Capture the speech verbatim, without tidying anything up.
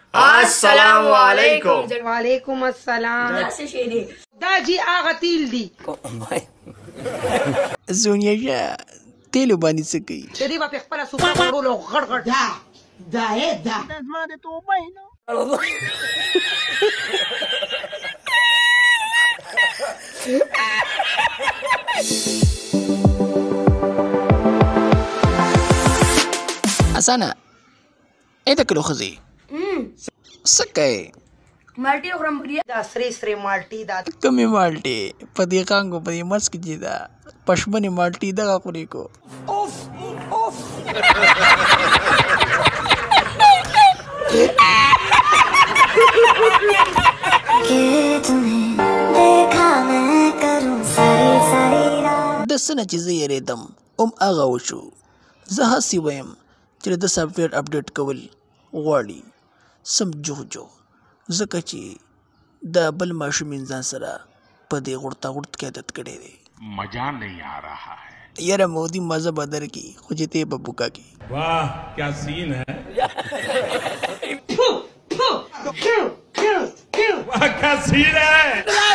अस्सलामु अलैकुम। वालेकुम अस्सलाम। दाजी आगा तिल दी زونیا تیلو باندې څه کوي؟ دې په خپل سوپر وړولو غړ غړ دا دا اې دا زما د توبه نه اسانه اته کلو خزي سکه مالټي خورم بګړي دا سری سری مالټي دا کمی مالټي په دې کانګو په دې مسک دي دا پښمنه مالټي دغه خوري کو اوف اوف د سنه چې زه یریدم ام هغه وشو زه هسې ویم چې د سافټویر اپډیټ کول غواړي سم جوجو ځکه چې د بل ماشوم انسان سره په دې غړتا غړت کې عادت کړی دی मजा नहीं आ रहा है یاره مودي مزه بدر کی خو چې ته ببو کا کی वाह क्या सीन है वाह क्या सीन है